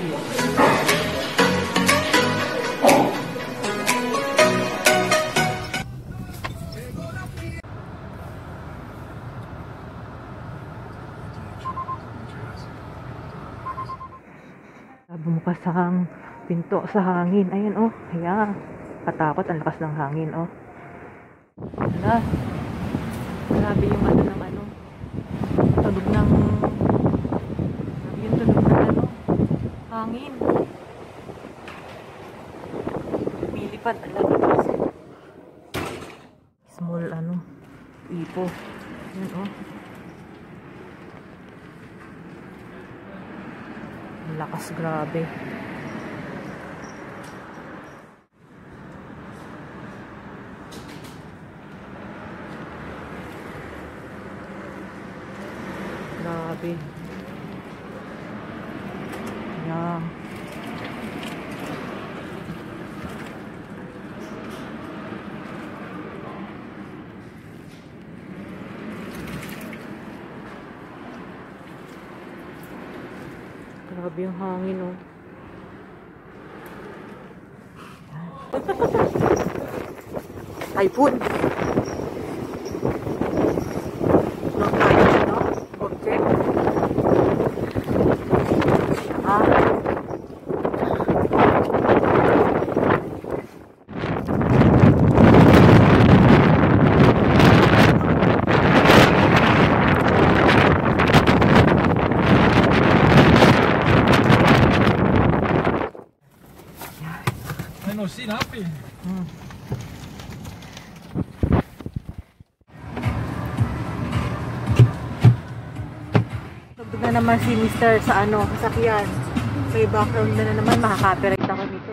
Bumukas ang pinto sa hangin. Ayan, oh. Ayan. Katakot. Ang lakas ng hangin, oh. Wala. Grabe yung ano ng ano. Tunog ng... Grabe yung tunog ng ano. Hangin. Pilipad talaga. Small, ano. Ipo. Ayan, oh. Lakas, grabe. Grabe. Yan. Grabe yung hangin, oh. Typhoon. Long time, no? Object. Ano, sinapi? Tugtog na naman si Mr. sa ano, sasakyan. May background na naman, makaka-copyright ako nito.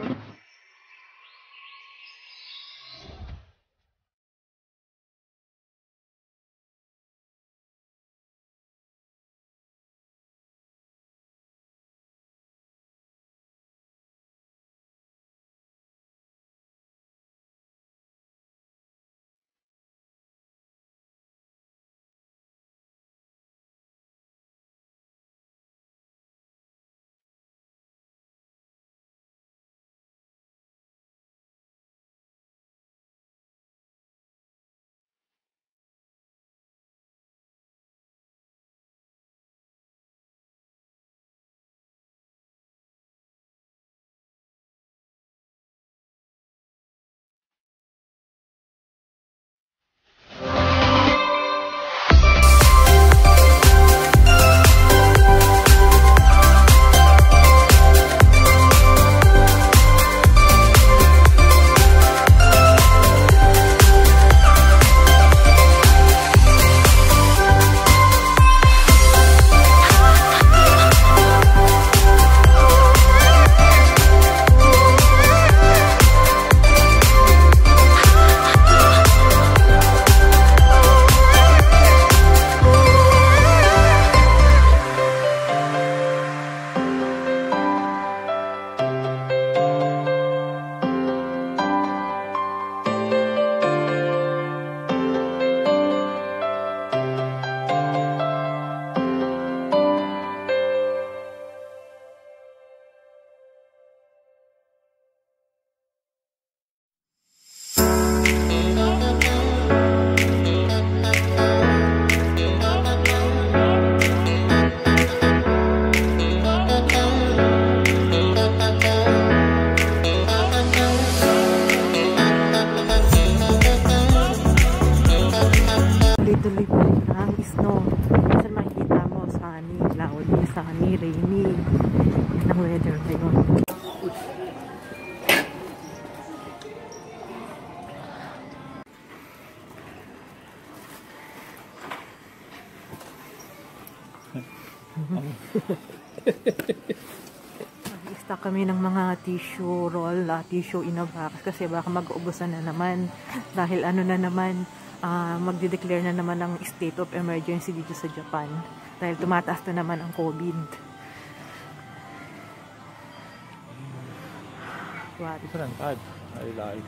Tuloy pa rin ang snow. Minsan makikita mo, sunny, cloudy, sunny, rainy. Yan ang weather ngayon. Mag-stock kami ng mga tissue roll, tissue in a box kasi baka mag-uubusan na naman dahil ano na naman, magde-declare na naman ng state of emergency dito sa Japan dahil tumataas na naman ang COVID. What? Different type. I like.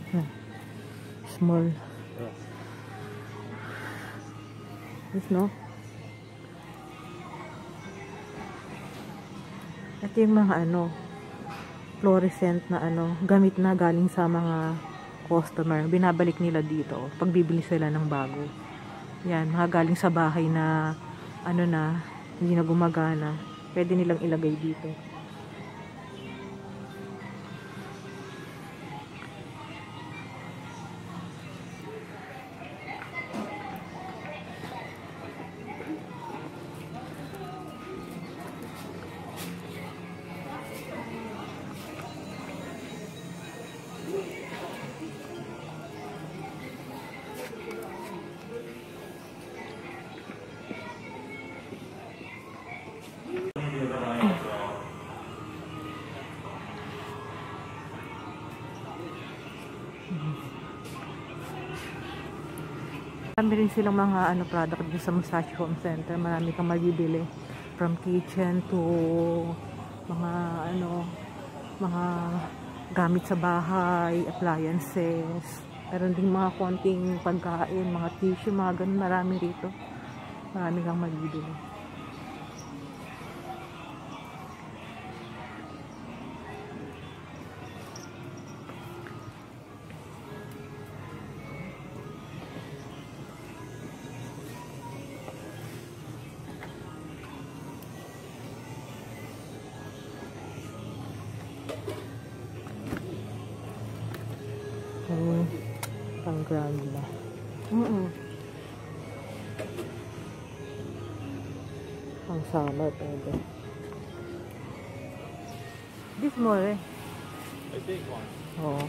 Small. Yeah. Yes, no? Ito yung mga fluorescent na gamit na galing sa mga customer. Binabalik nila dito pag bibili sila ng bago. Yan, mga galing sa bahay na hindi na gumagana. Pwede nilang ilagay dito. Marami rin silang mga product dito sa massage home center. Marami kang mabibili. From kitchen to mga gamit sa bahay, appliances. Meron din mga konting pagkain, mga tissue, mga ganun. Marami rito. Marami kang mabibili. Pang grandma. Pang summer pwede. This more I take one. Oo.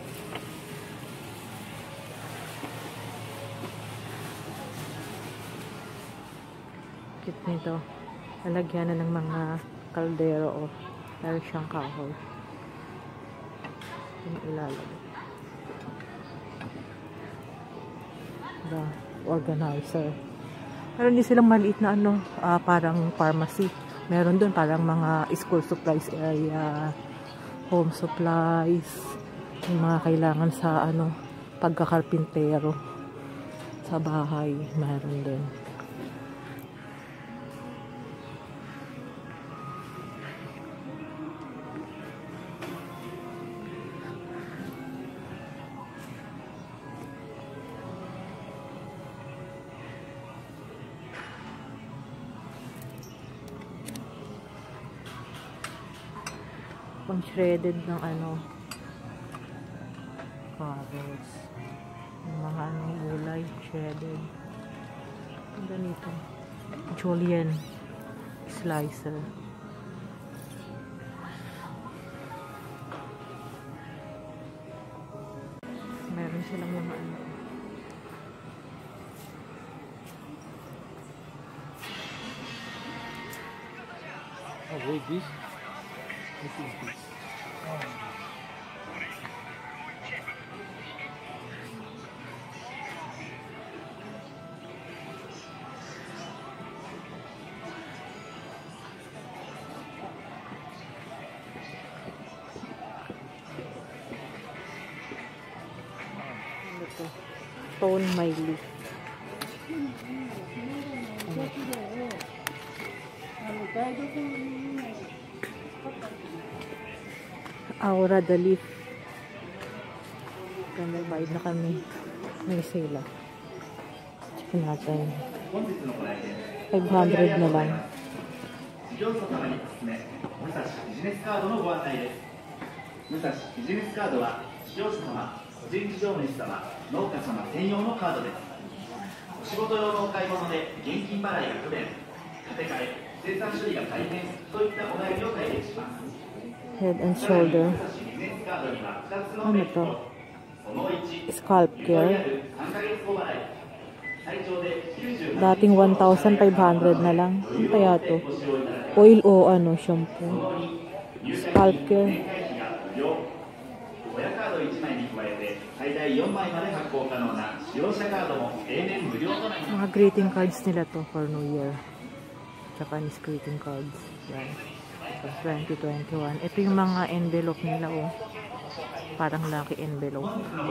Cute nito. Lalagyan na ng mga kaldero meron siyang kahoy. Yung ilalagay. The organizer. Meron din silang maliit na parang pharmacy. Meron doon parang mga school supplies area, home supplies, yung mga kailangan sa pagkakarpintero sa bahay. Meron din. Pang shredded ng carrots, yung mga gulay shredded. Ang ganito julienne slicer. Meron silang mga Oh, wait, this? This is this. Stone my leaf. Aura the leaf. Kaya bayad na kami. May sila. Check natin. 500 na lang. 事業者様におすすめ、武蔵ビジネスカードのご案内です。武蔵ビジネスカードは事業者様、個人事業主様、農家様専用のカードです。お仕事用のお買い物で現金払いが不便、建て替え、生産処理が大変といったお悩みを解決します。 Head and shoulder. Ano to? Scalp care. Dating 1,500 na lang. Ano kaya to? Oil o shampoo. Scalp care. Mga greeting cards nila to for New Year. Japanese greeting cards. Yan. 2021. Ito yung mga envelope nila Parang lucky envelope.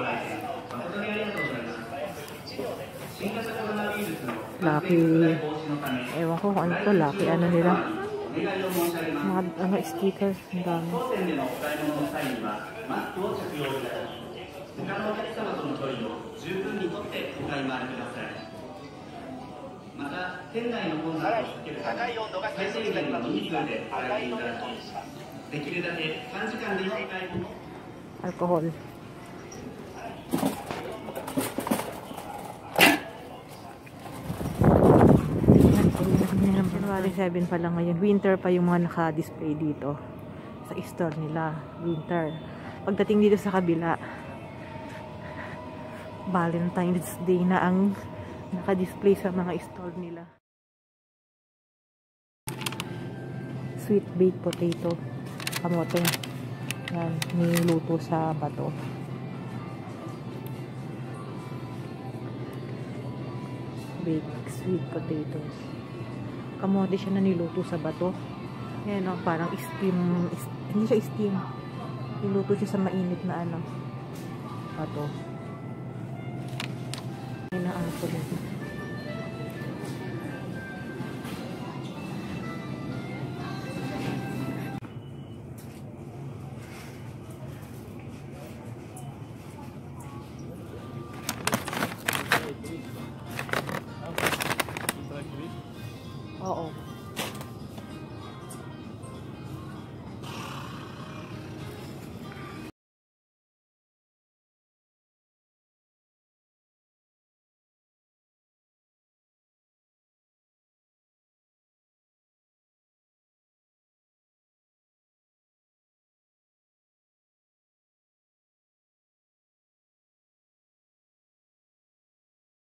Lucky, ewan ko kung ano to, lucky ano nila. Mga ano, stickers, ang dami. 他のお客様との距離を十分にとってお買い回りください。また店内の混雑を避けるため最低限の人数でお買いいただき、できるだけ短時間でのお買い物。Alcohol. January 7 pa lang ngayon. Winter pa yung mga naka-display dito sa store nila. Winter. Pagdating dito sa kabila, Valentine's Day na ang naka-display sa mga store nila. Sweet baked potato. Kamote. Yan. Niluto sa bato. Baked sweet potatoes. Kamote siya na niluto sa bato. Yan o. Parang steam. Hindi siya steam. Niluto siya sa mainit na ano. Bato. Inaangko din.